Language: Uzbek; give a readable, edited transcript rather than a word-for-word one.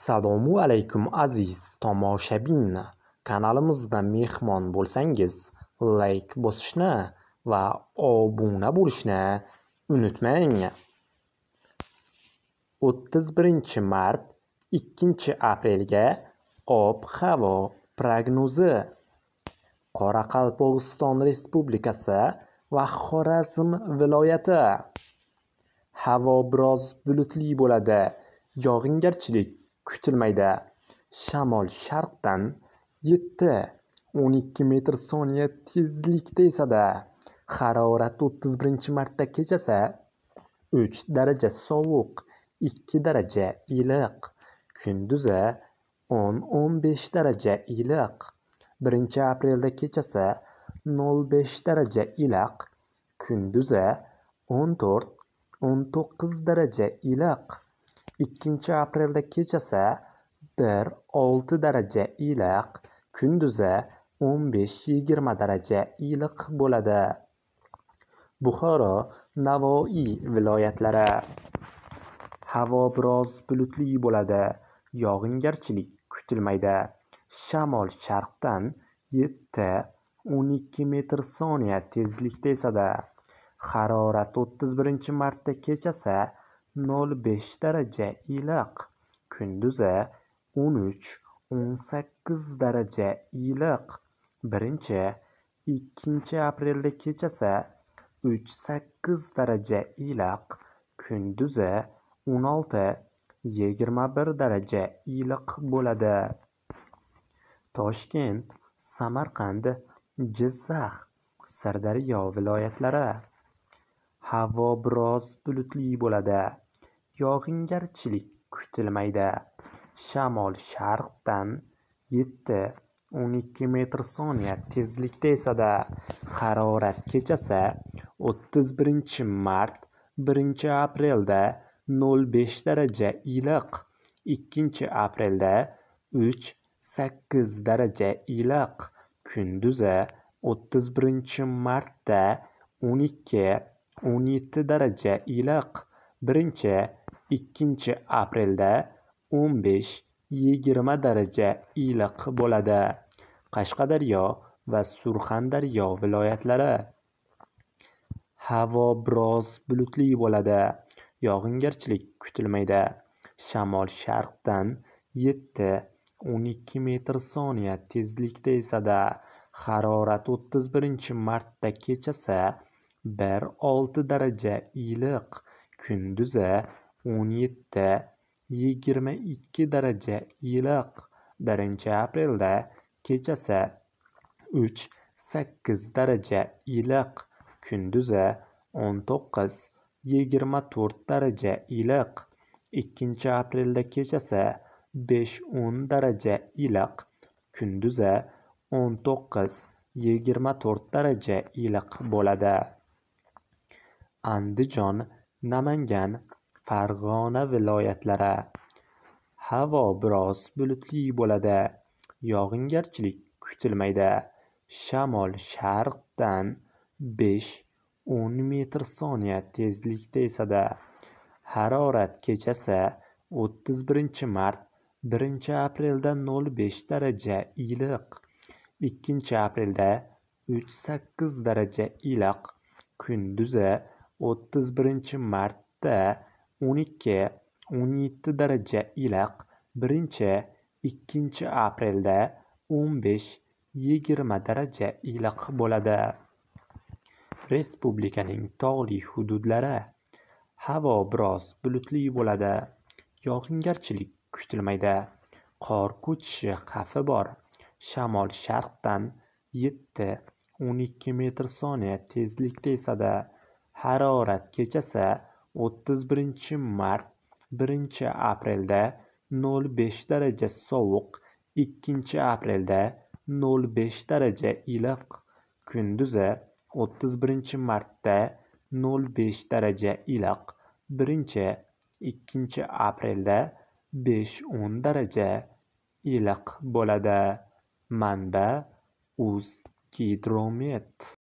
Assalomu alaykum aziz tomoshabin. Kanalimizda mehmon bo'lsangiz, like bosishni va obuna bo'lishni unutmang. 31-mart 2-aprelga ob-havo prognozi. Qoraqalpog'iston Respublikasi va Xorazm viloyati. Havo biroz bulutli bo'ladi. Yog'ingarchilik kutilmaydi. Shamol sharqdan 7-12 metr soniya tezlikda esadi. Harorat 31-martda kechasi 3 daraja sovuq, 2 daraja iliq. Kunduzi 10-15 daraja iliq. 1-aprelda kechasi 0-5 daraja iliq. Kunduzi 14-19 daraja iliq. 2-aprelda kechasi 1-6 daraja iliq. Kunduzi 15-20 daraja iliq bo'ladi. Buxoro, Navoiy viloyatlari. Havo biroz bulutli bo'ladi. Yog'ingarchilik kutilmaydi. Shamol sharqdan 7-12 metr soniya tezlikda esadi. Harorat 31-martda kechasi 0-5 daraja iliq. Kunduzi 13-18 daraja iliq. 1-2-aprelda kechasi 3-8 daraja iliq. Kunduzi 16-21 daraja iliq bo'ladi. Toshkent, Samarqand, Jizzax, Sirdaryo viloyatlari. Havo biroz bulutli bo'ladi. Yog'ingarchilik kutilmaydi. Shamol sharqdan 7-12 metr soniya tezlikda esadi. Harorat kechasi 31-mart 1-aprelda 0-5 daraja iliq. 2-aprelda 3-8 daraja iliq. Kunduzi 31-martda 12-17 daraja iliq. 1-2-aprelda 15-20 daraja iliq bo'ladi. Qashqadaryo va Surxondaryo viloyatlari. Havo biroz bulutli bo'ladi. Yog'ingarchilik kutilmaydi. Shamol sharqdan 7-12 metr soniya tezlikda esadi. Harorat 31-martda kechasi 1-6 daraja iliq. Kunduzi 17-22 daraja iliq. 1-aprelda kechasi 3-8 daraja iliq. Kunduzi 19-24 daraja iliq. 2-aprelda kechasi 5-10 daraja iliq. Kunduzi 19-24 daraja iliq bo'ladi. Andijon, Namangan, Farg'ona viloyatlari. Havo biroz bulutli bo'ladi. Yog'ingarchilik kutilmaydi. Shamol sharqdan 5-10 metr soniya tezlikda esadi. Harorat kechasi 31-mart 1-aprelda 0-5 daraja iliq. 2-aprelda 3-8 daraja iliq. Kunduzi 31-martda 12-17 daraja iliq. 1-2-aprelda 15-20 daraja iliq bo'ladi. Respublikaning tog'li hududlari. Havo biroz bulutli bo'ladi. Yog'ingarchilik kutilmaydi. Qor ko'chishi xavfi bor. Shamol sharqdan 7-12 metr soniya tezlikda esadi. Harorat kechasi 31-mart 1-aprelda 0-5 daraja sovuq, 2-aprelda 0-5 daraja iliq. Kunduzi 31-martda 0-5 daraja iliq. 1-2-aprelda 5-10 daraja iliq bo'ladi. Manba: O'zgidromet.